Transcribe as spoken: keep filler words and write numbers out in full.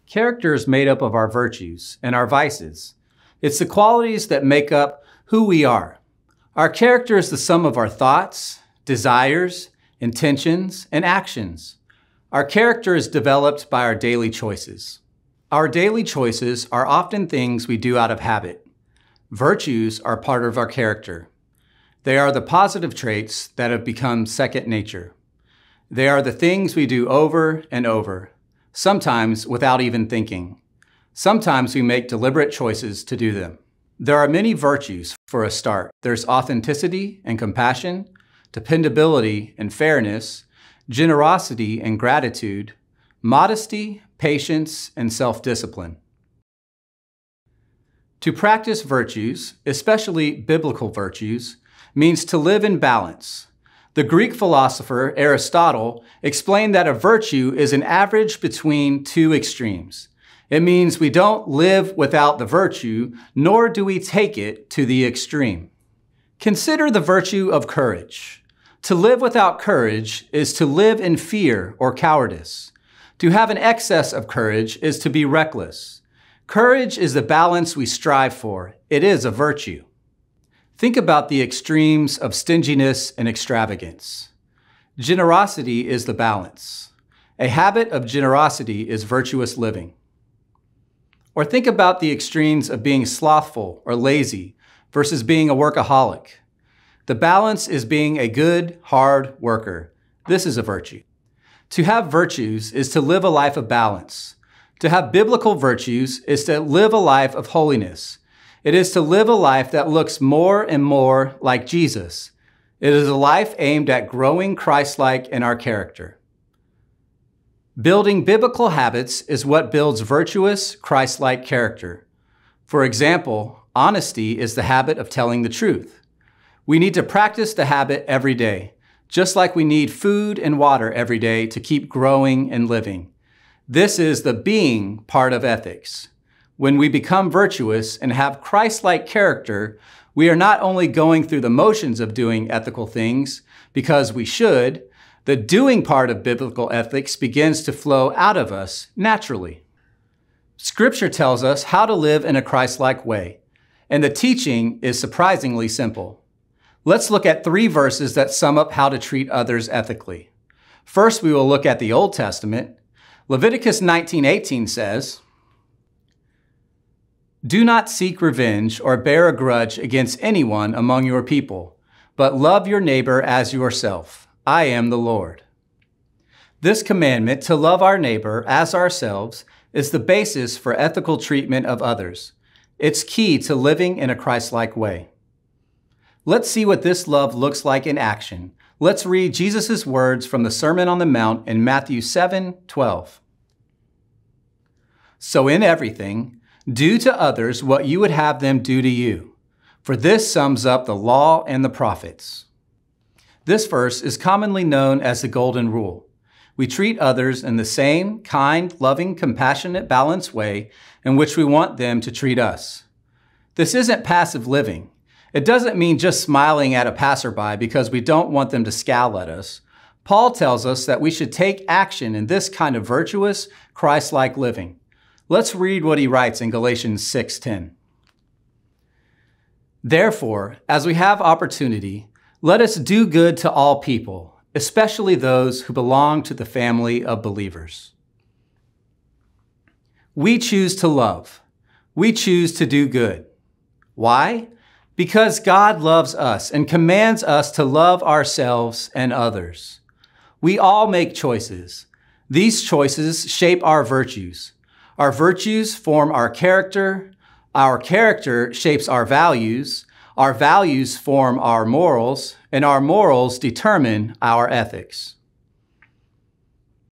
Character is made up of our virtues and our vices. It's the qualities that make up who we are. Our character is the sum of our thoughts, desires, intentions, and actions. Our character is developed by our daily choices. Our daily choices are often things we do out of habit. Virtues are part of our character. They are the positive traits that have become second nature. They are the things we do over and over, sometimes without even thinking. Sometimes we make deliberate choices to do them. There are many virtues for a start. There's authenticity and compassion, dependability and fairness, generosity and gratitude, modesty, patience, and self-discipline. To practice virtues, especially biblical virtues, means to live in balance. The Greek philosopher Aristotle explained that a virtue is an average between two extremes. It means we don't live without the virtue, nor do we take it to the extreme. Consider the virtue of courage. To live without courage is to live in fear or cowardice. To have an excess of courage is to be reckless. Courage is the balance we strive for. It is a virtue. Think about the extremes of stinginess and extravagance. Generosity is the balance. A habit of generosity is virtuous living. Or think about the extremes of being slothful or lazy versus being a workaholic. The balance is being a good, hard worker. This is a virtue. To have virtues is to live a life of balance. To have biblical virtues is to live a life of holiness. It is to live a life that looks more and more like Jesus. It is a life aimed at growing Christ-like in our character. Building biblical habits is what builds virtuous, Christ-like character. For example, honesty is the habit of telling the truth. We need to practice the habit every day, just like we need food and water every day to keep growing and living. This is the being part of ethics. When we become virtuous and have Christ-like character, we are not only going through the motions of doing ethical things because we should, the doing part of biblical ethics begins to flow out of us naturally. Scripture tells us how to live in a Christ-like way, and the teaching is surprisingly simple. Let's look at three verses that sum up how to treat others ethically. First, we will look at the Old Testament. Leviticus nineteen eighteen says, "Do not seek revenge or bear a grudge against anyone among your people, but love your neighbor as yourself. I am the Lord." This commandment to love our neighbor as ourselves is the basis for ethical treatment of others. It's key to living in a Christ-like way. Let's see what this love looks like in action. Let's read Jesus' words from the Sermon on the Mount in Matthew seven twelve. "So in everything, do to others what you would have them do to you, for this sums up the law and the prophets." This verse is commonly known as the Golden Rule. We treat others in the same kind, loving, compassionate, balanced way in which we want them to treat us. This isn't passive living. It doesn't mean just smiling at a passerby because we don't want them to scowl at us. Paul tells us that we should take action in this kind of virtuous, Christ-like living. Let's read what he writes in Galatians six ten. "Therefore, as we have opportunity, let us do good to all people, especially those who belong to the family of believers." We choose to love. We choose to do good. Why? Because God loves us and commands us to love ourselves and others. We all make choices. These choices shape our virtues. Our virtues form our character. Our character shapes our values. Our values form our morals, and our morals determine our ethics.